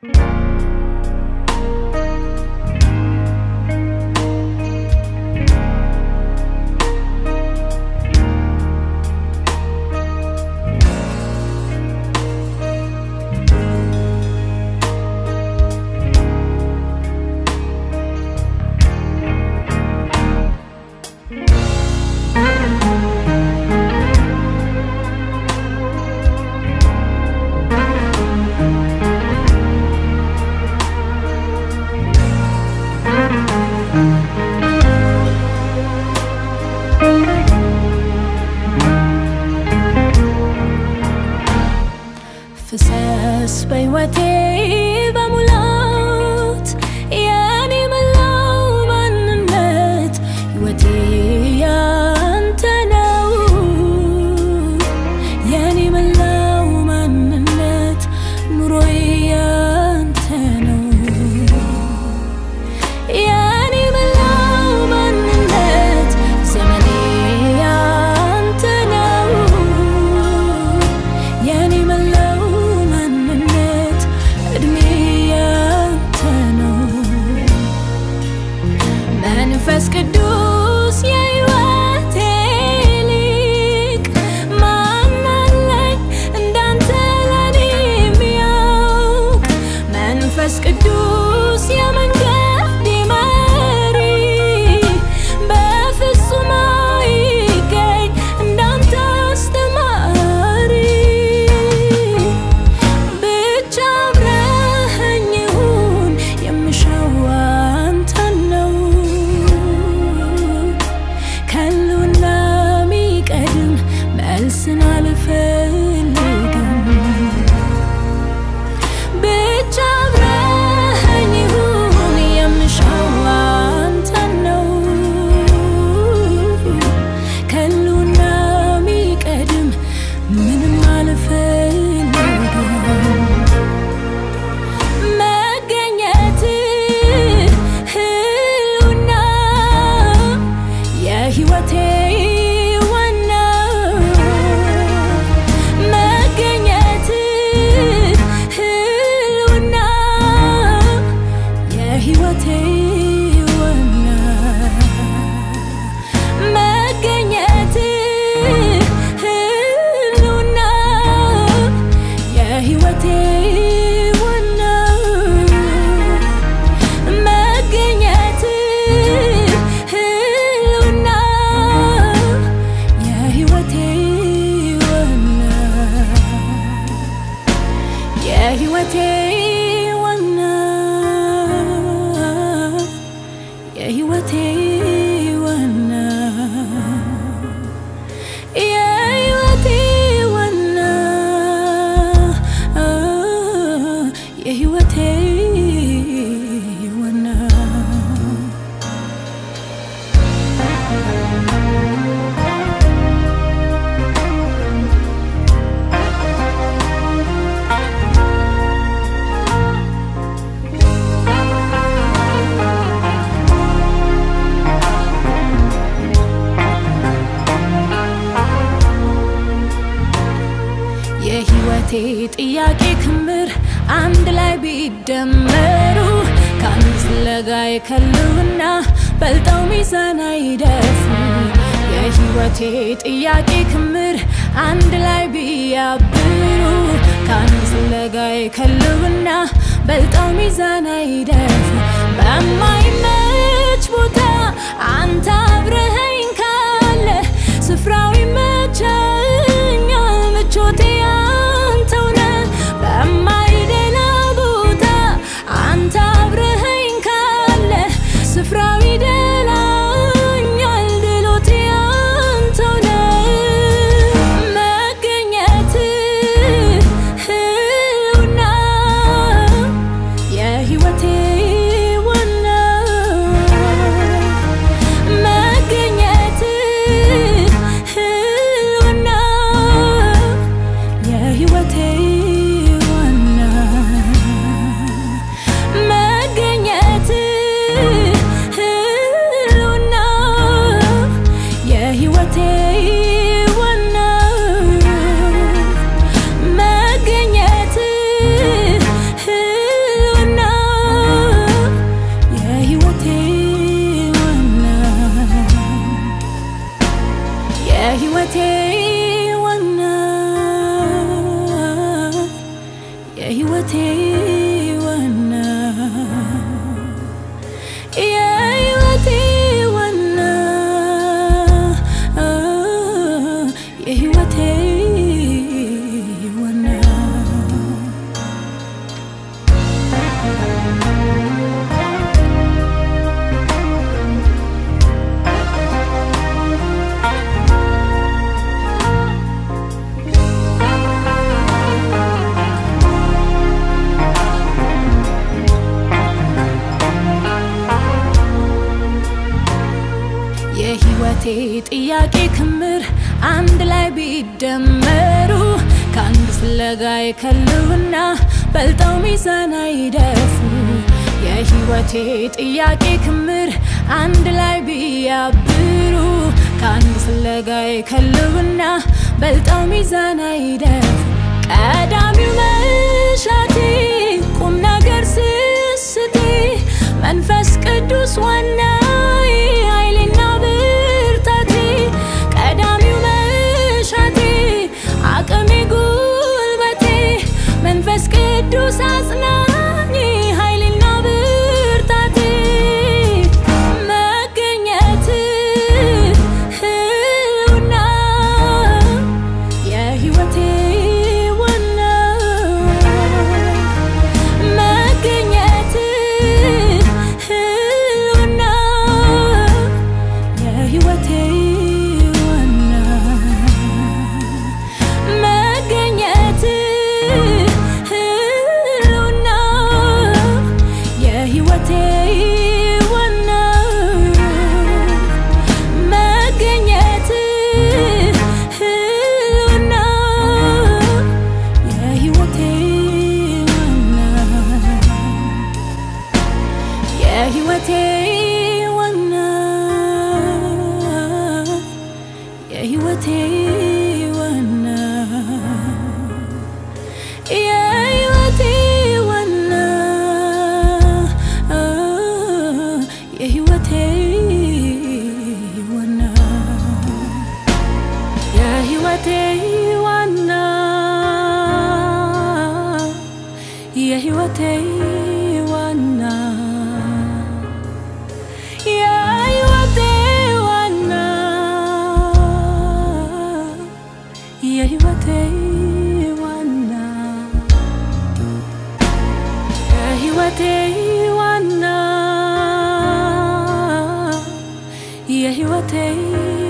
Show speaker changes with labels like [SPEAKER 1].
[SPEAKER 1] ፍሰስ በህይወቴ በሙላት የኔ መላው ማንነት ህይወቴ ያንተ ነው የኔ መላው ማንነት ኑሮዬ ያንተ ነው የኔ መላው ማንነት ዘመኔ ያንተ ነው የኔ መላው መንፈስ ቅዱስ የህይወቴ ሊቅ ማንነት እንዳንተ ለኔ ሚያውቅ መንፈስ ቅዱስ የመንገዴ መሪ በፍፁም አይገኝ እንዳንተ አስተማሪ ብቻ አብረኸኝ ይሁን የምሻው አንተን ነው ከህልውናህ ሚቀድም መልስን አልፈልግም ብቻ አብረኸኝ ይሁን የምሻው አንተን ነው ከህልውናህ ሚቀድም ምንም አልፈልግም መገኘትህ ህልውናህ የህይወቴ ዋና መገኘትህ ህልውናህ የህይወቴ ዋና መገኘትህ ህልውናህ የህይወቴ ዋና መገኘትህ ህልውናህ የህይወቴ ዋና የህይወቴ ዋና የህይወቴ ዋና የህይወቴ ዋና የህይወቴ ዋና የህይወቴ ጥያቄ ክምር አንድ ላይ ቢደመሩ ከአንዱ ፍለጋዬ ከህልውናህ በልጠው ሚዛን አይደፉ የህይወቴ ጥያቄ ክምር አንድ ላይ ቢያብሩ ከአንዱ ፍለጋዬ ከህልውናህ በልጠው ሚዛን አይደፉ በማይመች ቦታ አንተ አብረኸኝ ካለ ስፍራው ይመቸኛል ምቾቴ አንተው ነህ በማይደላ ቦታ አንተ አብረኸኝ ካለ ስፍራው ይደላኛል ድሎቴ አንተው ነህ መገኘትህ ህልውናህ የህይወቴ ዋና መገኘትህ ህልውናህ የህይወቴ ዋና የህይወቴ ዋና የህይወቴ ዋና የህይወቴ ጥያቄ ክምር አንድ ላይ ቢደመሩ ከአንዱ ፍለጋዬ ከህልውናህ በልጠው ሚዛን አይደፉ የህይወቴ ጥያቄ ክምር አንድ ላይ ቢያብሩ ከአንዱ ፍለጋዬ ከህልውናህ በልጠው ሚዛን አይደፉ ቀዳሚው መሻቴ ቁም ነገር ስስቴ መንፈስ ቅዱስ ዋናዬ ኃይሌና ብርታቴ ቀዳሚው መሻቴ አቅሜ ጉልበቴ መንፈስ ቅዱስ አጽናኜ ኃይሌና ብርታቴ መገኘትህ ህልውናህ የህይወቴ ዋና መገኘትህ ህልውናህ የህይወቴ ዋና መገኘትህ ህልውናህ የህይወቴ ዋና መገኘትህ ህልውናህ የህይወቴ ዋና የህይወቴ ዋና የህይወቴ ዋና የህይወቴ ዋና የህይወቴ ዋና የህይወቴ ዋና የህይወቴ ዋና የህይወቴ ዋና የህይወቴ ዋና የህይወቴ ዋና የህይወቴ